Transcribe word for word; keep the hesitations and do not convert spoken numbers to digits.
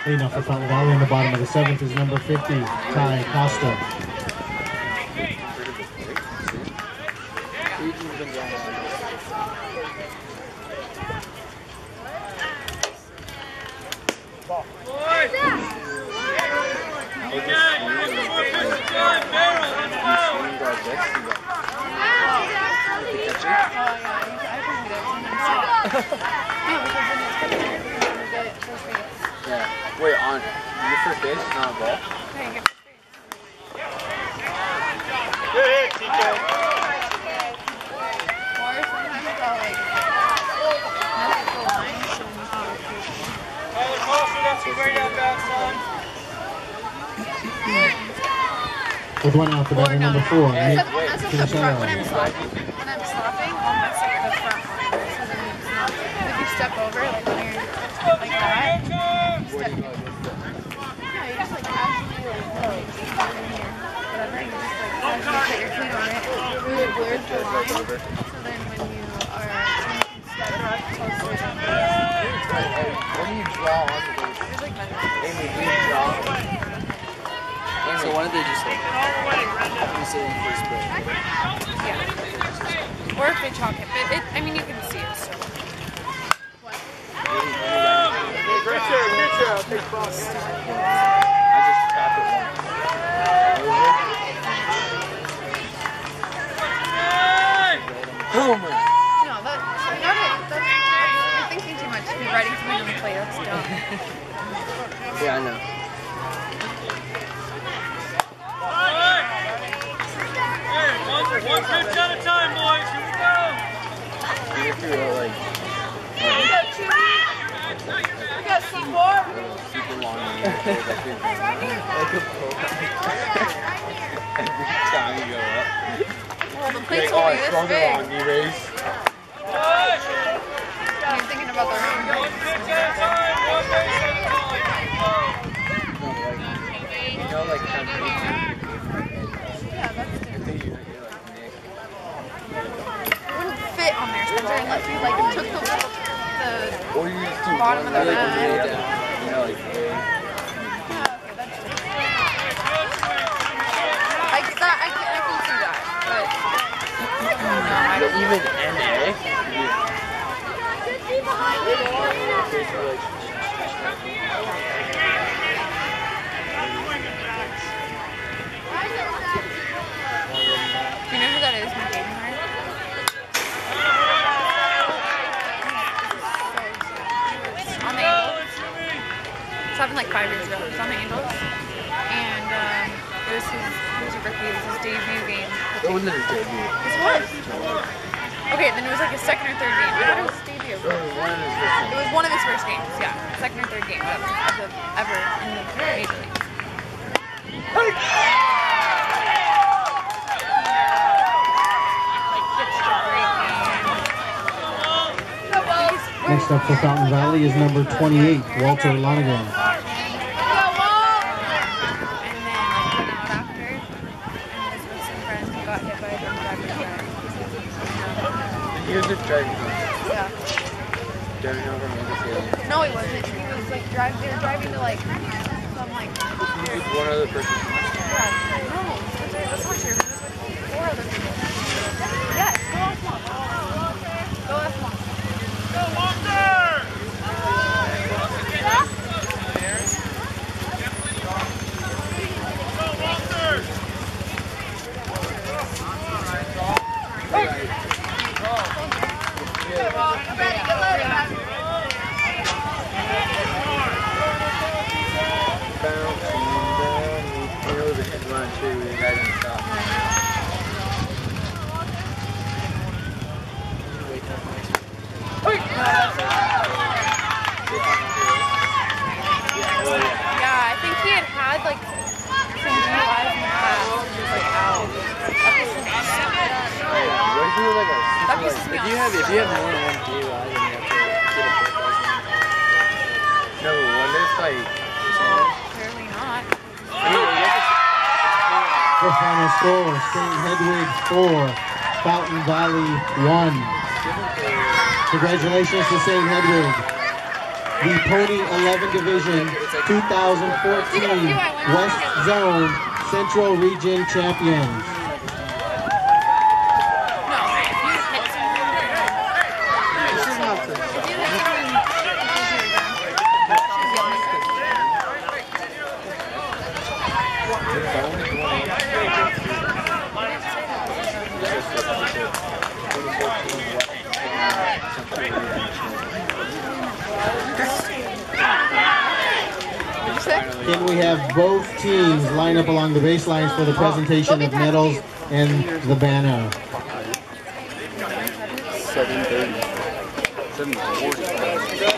Leading up for Fountain Valley in the bottom of the seventh is number fifty, Ty Costa. Yeah. Wait, on your first base, it's not a ball? Good hit, T K. Or sometimes I'll like mess with the lines and Tyler Foster, that's a great at bat, son. With one out, the batter number four. As of the front, when I'm slapping, when I'm slapping, I'll mess up the front line. So then it's not, if you step over, like when you're like that, you step, yeah, you just like casually like, like, in here, whatever, you just like casually put your feet on it, it really blurs the line, so then when you are, you can step closer to the What do you draw on the base? There's like measures. Amy, do you draw? So why don't they just like have you say in first break? Yeah. Or if they chalk it, but it, I mean, you can see it still. What? Great job, good job, big boss. I just tapped it once. Oh my. No, that, you got it. That's, that's, you're thinking too much. You're writing something on the plate. That's dumb. Yeah, I know. One pitch at a time, boys. Here we go. You have to go like, We got two. We got C four. super long and like a pole. Every time you go up. Well, the Like, plate's oh, I only sprung this it big. on you, race. You're thinking about the wrong One thing. pitch at a time, one base at a time. No, like, you know, like kind of Yeah, that's I different. think you're, you're like Nick. It wouldn't fit on there, Spencer, unless you like took the, the Or you just do bottom one of the leg and mat. the other. You know, like, Yeah, okay, that's different. I, that, I, can, I can see that, but no, I don't. even N A. Do you know who that is, McCain? On the Angels. This happened like five years ago. It was on the Angels. And um, it was his, it was his rookie, it was his debut game. It wasn't his debut. Yes, it was. Okay, then it was like his second or third game. I thought it was his debut. It was one of his first It was one of his first games, yeah. Second or third game, whatever, of the, ever in the Major Leagues. Next up for Fountain Valley is number twenty-eight, Walter Lonergan. And then like went out after and was with some friends and got hit by a drunk driver. He was just driving. Yeah. Driving over Mega No, he wasn't. He was like driving. They were driving to like some like. He was one other person. Yeah. No, that's not true. He was with four other people. Yes. Go last one. Go last one. Go, Walter! Yeah, I think he had had like some D U Is in the past. He was like out. That pisses me off. That pisses me If off. you have if you have more than one D U I, then you have to get a book license. No, what if like Clearly not. I mean, I guess The final score, St Hedwig four, Fountain Valley one. Congratulations to St Hedwig. the Pony eleven Division two thousand fourteen West Zone Central Region Champions. Can we have both teams line up along the baselines for the presentation of medals and the banner? seven thirty. seven forty.